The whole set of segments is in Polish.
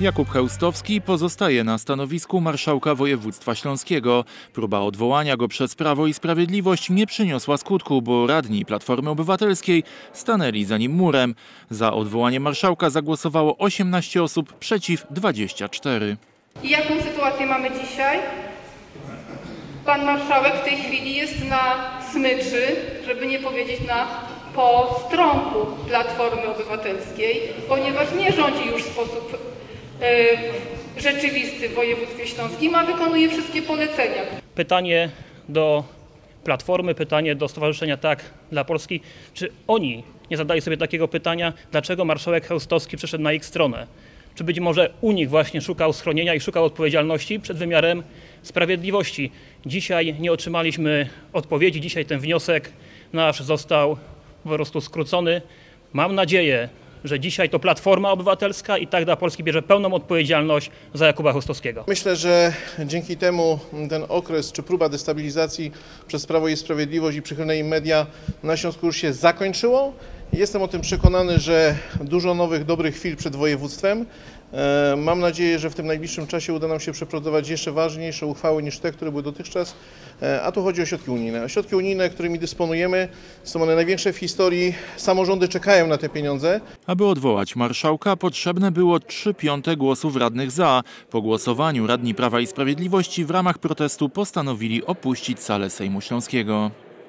Jakub Chełstowski pozostaje na stanowisku marszałka województwa śląskiego. Próba odwołania go przez Prawo i Sprawiedliwość nie przyniosła skutku, bo radni Platformy Obywatelskiej stanęli za nim murem. Za odwołaniem marszałka zagłosowało 18 osób, przeciw 24. I jaką sytuację mamy dzisiaj? Pan marszałek w tej chwili jest na smyczy, żeby nie powiedzieć na postronku Platformy Obywatelskiej, ponieważ nie rządzi już w sposób rzeczywisty w województwie śląskim, a wykonuje wszystkie polecenia. Pytanie do Platformy, pytanie do Stowarzyszenia Tak dla Polski. Czy oni nie zadali sobie takiego pytania, dlaczego marszałek Chełstowski przeszedł na ich stronę? Czy być może u nich właśnie szukał schronienia i szukał odpowiedzialności przed wymiarem sprawiedliwości? Dzisiaj nie otrzymaliśmy odpowiedzi, dzisiaj ten wniosek nasz został po prostu skrócony. Mam nadzieję, że dzisiaj to Platforma Obywatelska i Tak dla Polski bierze pełną odpowiedzialność za Jakuba Chełstowskiego. Myślę, że dzięki temu ten okres czy próba destabilizacji przez Prawo i Sprawiedliwość i przychylne im media na Śląsku już się zakończyło. Jestem o tym przekonany, że dużo nowych, dobrych chwil przed województwem. Mam nadzieję, że w tym najbliższym czasie uda nam się przeprowadzić jeszcze ważniejsze uchwały niż te, które były dotychczas, a tu chodzi o środki unijne. Środki unijne, którymi dysponujemy, są one największe w historii. Samorządy czekają na te pieniądze. Aby odwołać marszałka, potrzebne było 3/5 głosów radnych za. Po głosowaniu radni Prawa i Sprawiedliwości w ramach protestu postanowili opuścić salę Sejmu Śląskiego.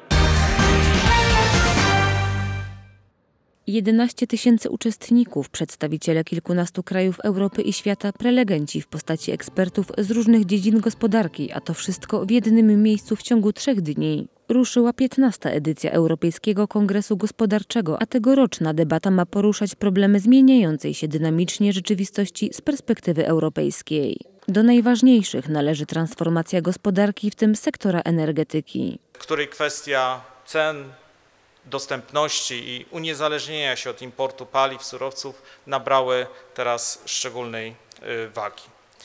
11 tysięcy uczestników, przedstawiciele kilkunastu krajów Europy i świata, prelegenci w postaci ekspertów z różnych dziedzin gospodarki, a to wszystko w jednym miejscu w ciągu 3 dni. Ruszyła 15. edycja Europejskiego Kongresu Gospodarczego, a tegoroczna debata ma poruszać problemy zmieniającej się dynamicznie rzeczywistości z perspektywy europejskiej. Do najważniejszych należy transformacja gospodarki, w tym sektora energetyki, której kwestia cen, dostępności i uniezależnienia się od importu paliw, surowców nabrały teraz szczególnej wagi.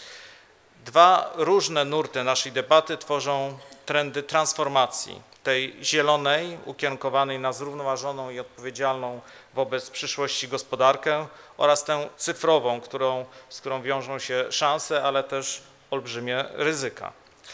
Dwa różne nurty naszej debaty tworzą trendy transformacji, tej zielonej, ukierunkowanej na zrównoważoną i odpowiedzialną wobec przyszłości gospodarkę, oraz tę cyfrową, z którą wiążą się szanse, ale też olbrzymie ryzyka.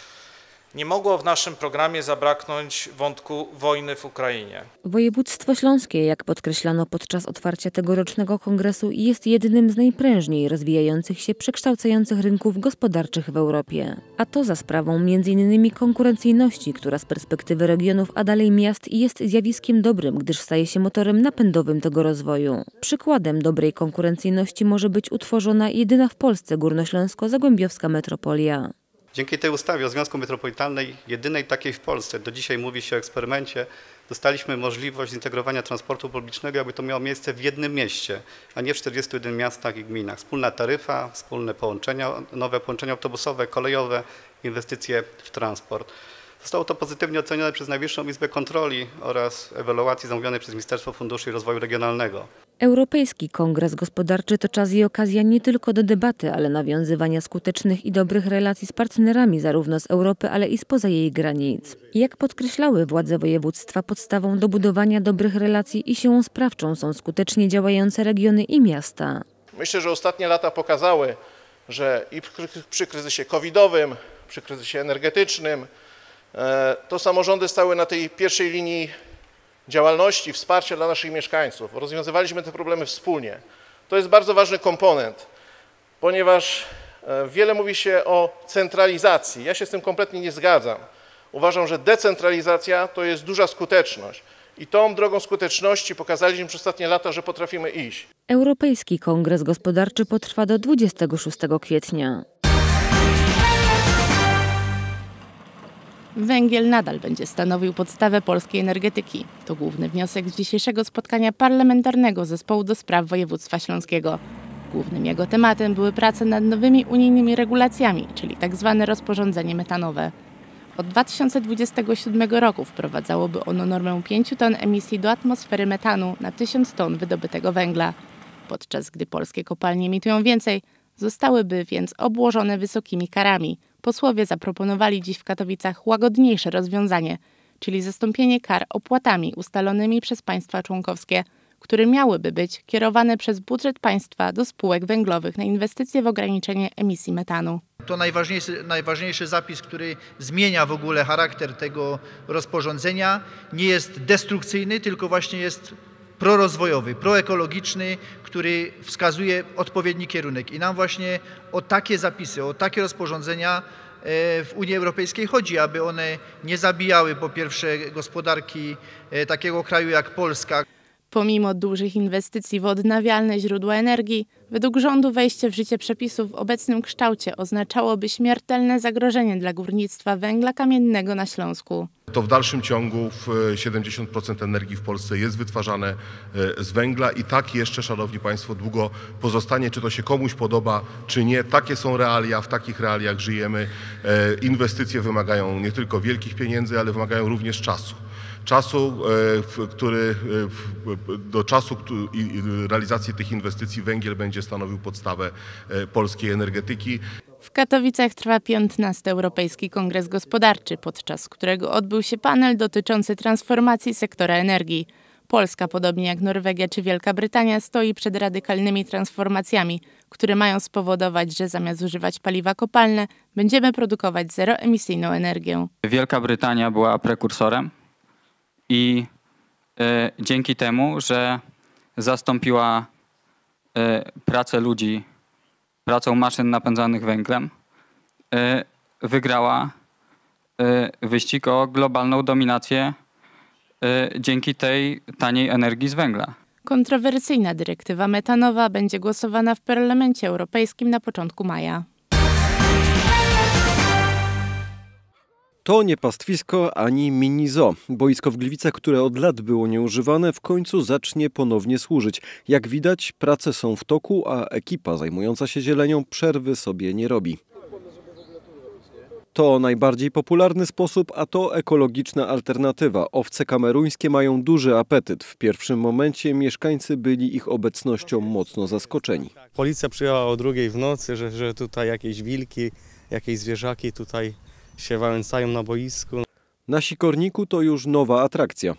Nie mogło w naszym programie zabraknąć wątku wojny w Ukrainie. Województwo śląskie, jak podkreślano podczas otwarcia tegorocznego kongresu, jest jednym z najprężniej rozwijających się, przekształcających rynków gospodarczych w Europie. A to za sprawą m.in. konkurencyjności, która z perspektywy regionów, a dalej miast, jest zjawiskiem dobrym, gdyż staje się motorem napędowym tego rozwoju. Przykładem dobrej konkurencyjności może być utworzona jedyna w Polsce górnośląsko-zagłębiowska metropolia. Dzięki tej ustawie o Związku Metropolitalnej, jedynej takiej w Polsce, do dzisiaj mówi się o eksperymencie, dostaliśmy możliwość zintegrowania transportu publicznego, aby to miało miejsce w jednym mieście, a nie w 41 miastach i gminach. Wspólna taryfa, wspólne połączenia, nowe połączenia autobusowe, kolejowe, inwestycje w transport. Zostało to pozytywnie ocenione przez Najwyższą Izbę Kontroli oraz ewaluacji zamówionej przez Ministerstwo Funduszy i Rozwoju Regionalnego. Europejski Kongres Gospodarczy to czas i okazja nie tylko do debaty, ale nawiązywania skutecznych i dobrych relacji z partnerami zarówno z Europy, ale i spoza jej granic. Jak podkreślały władze województwa, podstawą do budowania dobrych relacji i siłą sprawczą są skutecznie działające regiony i miasta. Myślę, że ostatnie lata pokazały, że i przy kryzysie covidowym, przy kryzysie energetycznym, to samorządy stały na tej pierwszej linii działalności, wsparcia dla naszych mieszkańców. Rozwiązywaliśmy te problemy wspólnie. To jest bardzo ważny komponent, ponieważ wiele mówi się o centralizacji. Ja się z tym kompletnie nie zgadzam. Uważam, że decentralizacja to jest duża skuteczność. I tą drogą skuteczności pokazaliśmy przez ostatnie lata, że potrafimy iść. Europejski Kongres Gospodarczy potrwa do 26 kwietnia. Węgiel nadal będzie stanowił podstawę polskiej energetyki. To główny wniosek z dzisiejszego spotkania parlamentarnego zespołu do spraw województwa śląskiego. Głównym jego tematem były prace nad nowymi unijnymi regulacjami, czyli tzw. rozporządzenie metanowe. Od 2027 roku wprowadzałoby ono normę 5 ton emisji do atmosfery metanu na 1000 ton wydobytego węgla. Podczas gdy polskie kopalnie emitują więcej, zostałyby więc obłożone wysokimi karami. Posłowie zaproponowali dziś w Katowicach łagodniejsze rozwiązanie, czyli zastąpienie kar opłatami ustalonymi przez państwa członkowskie, które miałyby być kierowane przez budżet państwa do spółek węglowych na inwestycje w ograniczenie emisji metanu. To najważniejszy zapis, który zmienia w ogóle charakter tego rozporządzenia. Nie jest destrukcyjny, tylko właśnie jest prorozwojowy, proekologiczny, który wskazuje odpowiedni kierunek. I nam właśnie o takie zapisy, o takie rozporządzenia w Unii Europejskiej chodzi, aby one nie zabijały po pierwsze gospodarki takiego kraju jak Polska. Pomimo dużych inwestycji w odnawialne źródła energii, według rządu wejście w życie przepisów w obecnym kształcie oznaczałoby śmiertelne zagrożenie dla górnictwa węgla kamiennego na Śląsku. To w dalszym ciągu 70% energii w Polsce jest wytwarzane z węgla i tak jeszcze, szanowni państwo, długo pozostanie, czy to się komuś podoba, czy nie. Takie są realia, w takich realiach żyjemy. Inwestycje wymagają nie tylko wielkich pieniędzy, ale wymagają również czasu. Do czasu i realizacji tych inwestycji węgiel będzie stanowił podstawę polskiej energetyki. W Katowicach trwa 15. Europejski Kongres Gospodarczy, podczas którego odbył się panel dotyczący transformacji sektora energii. Polska, podobnie jak Norwegia czy Wielka Brytania, stoi przed radykalnymi transformacjami, które mają spowodować, że zamiast używać paliwa kopalne, będziemy produkować zeroemisyjną energię. Wielka Brytania była prekursorem i dzięki temu, że zastąpiła pracę ludzi pracą maszyn napędzanych węglem, wygrała wyścig o globalną dominację dzięki tej taniej energii z węgla. Kontrowersyjna dyrektywa metanowa będzie głosowana w Parlamencie Europejskim na początku maja. To nie pastwisko ani mini zoo. Boisko w Gliwicach, które od lat było nieużywane, w końcu zacznie ponownie służyć. Jak widać, prace są w toku, a ekipa zajmująca się zielenią przerwy sobie nie robi. To najbardziej popularny sposób, a to ekologiczna alternatywa. Owce kameruńskie mają duży apetyt. W pierwszym momencie mieszkańcy byli ich obecnością mocno zaskoczeni. Policja przyjechała o 2:00 w nocy, że tutaj jakieś wilki, jakieś zwierzaki tutaj się wałęsają na boisku. Na Sikorniku to już nowa atrakcja.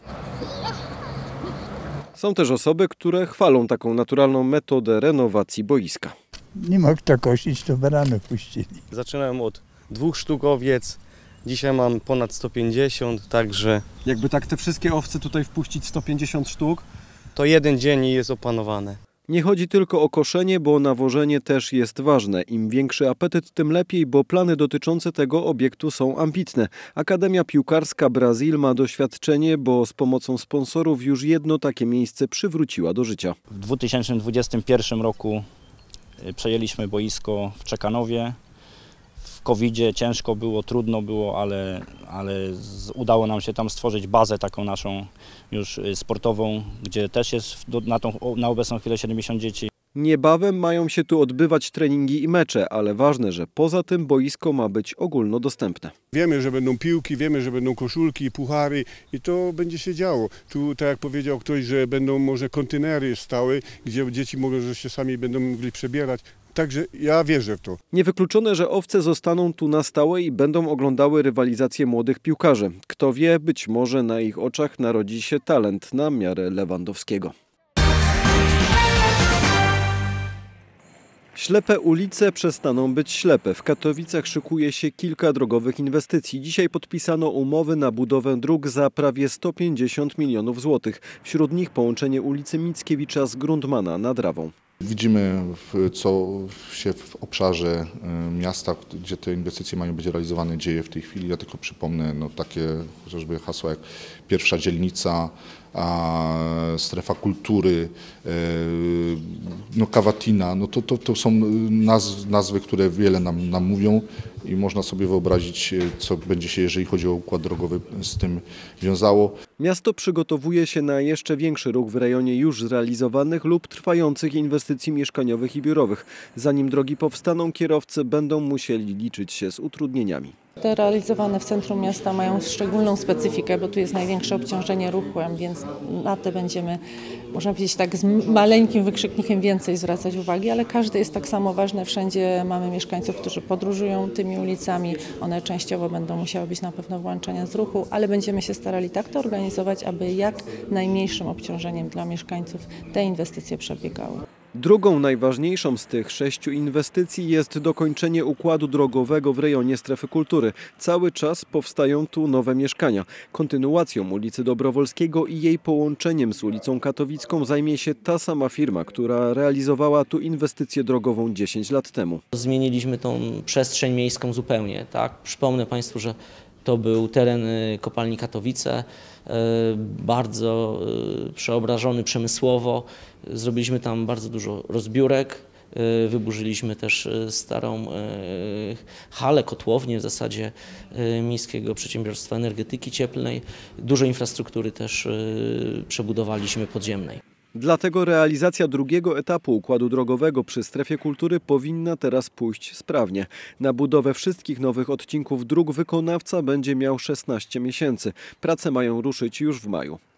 Są też osoby, które chwalą taką naturalną metodę renowacji boiska. Nie ma kto kosić, to baranów puścili. Zaczynałem od 2 sztuk owiec, dzisiaj mam ponad 150, także... Jakby tak te wszystkie owce tutaj wpuścić 150 sztuk? To jeden dzień i jest opanowane. Nie chodzi tylko o koszenie, bo nawożenie też jest ważne. Im większy apetyt, tym lepiej, bo plany dotyczące tego obiektu są ambitne. Akademia Piłkarska Brazil ma doświadczenie, bo z pomocą sponsorów już jedno takie miejsce przywróciła do życia. W 2021 roku przejęliśmy boisko w Czekanowie. W COVID-zie ciężko było, trudno było, ale udało nam się tam stworzyć bazę taką naszą już sportową, gdzie też jest na obecną chwilę 70 dzieci. Niebawem mają się tu odbywać treningi i mecze, ale ważne, że poza tym boisko ma być ogólnodostępne. Wiemy, że będą piłki, wiemy, że będą koszulki, puchary i to będzie się działo. Tu, tak jak powiedział ktoś, że będą może kontenery stałe, gdzie dzieci może się sami będą mogli przebierać. Także ja wierzę w to. Niewykluczone, że owce zostaną tu na stałe i będą oglądały rywalizację młodych piłkarzy. Kto wie, być może na ich oczach narodzi się talent na miarę Lewandowskiego. Ślepe ulice przestaną być ślepe. W Katowicach szykuje się kilka drogowych inwestycji. Dzisiaj podpisano umowy na budowę dróg za prawie 150 milionów złotych. Wśród nich połączenie ulicy Mickiewicza z Grundmana nad Rawą. Widzimy, co się w obszarze miasta, gdzie te inwestycje mają być realizowane, dzieje w tej chwili. Ja tylko przypomnę takie chociażby hasła jak pierwsza dzielnica, strefa kultury, Kawatina. To są nazwy, które wiele nam mówią i można sobie wyobrazić, co będzie się, jeżeli chodzi o układ drogowy, z tym wiązało. Miasto przygotowuje się na jeszcze większy ruch w rejonie już zrealizowanych lub trwających inwestycji mieszkaniowych i biurowych. Zanim drogi powstaną, kierowcy będą musieli liczyć się z utrudnieniami. te realizowane w centrum miasta mają szczególną specyfikę, bo tu jest największe obciążenie ruchłem, więc na te będziemy, można powiedzieć tak, z maleńkim wykrzyknikiem więcej zwracać uwagi, ale każde jest tak samo ważne. Wszędzie mamy mieszkańców, którzy podróżują tymi ulicami. One częściowo będą musiały być na pewno włączenia z ruchu, ale będziemy się starali tak to organizować, aby jak najmniejszym obciążeniem dla mieszkańców te inwestycje przebiegały. Drugą najważniejszą z tych 6 inwestycji jest dokończenie układu drogowego w rejonie strefy kultury. Cały czas powstają tu nowe mieszkania. Kontynuacją ulicy Dobrowolskiego i jej połączeniem z ulicą Katowicką zajmie się ta sama firma, która realizowała tu inwestycję drogową 10 lat temu. Zmieniliśmy tą przestrzeń miejską zupełnie. Tak? Przypomnę Państwu, że to był teren kopalni Katowice, bardzo przeobrażony przemysłowo. Zrobiliśmy tam bardzo dużo rozbiórek, wyburzyliśmy też starą halę, kotłownię w zasadzie Miejskiego Przedsiębiorstwa Energetyki Cieplnej. Dużo infrastruktury też przebudowaliśmy podziemnej. Dlatego realizacja drugiego etapu układu drogowego przy strefie kultury powinna teraz pójść sprawnie. Na budowę wszystkich nowych odcinków dróg wykonawca będzie miał 16 miesięcy. Prace mają ruszyć już w maju.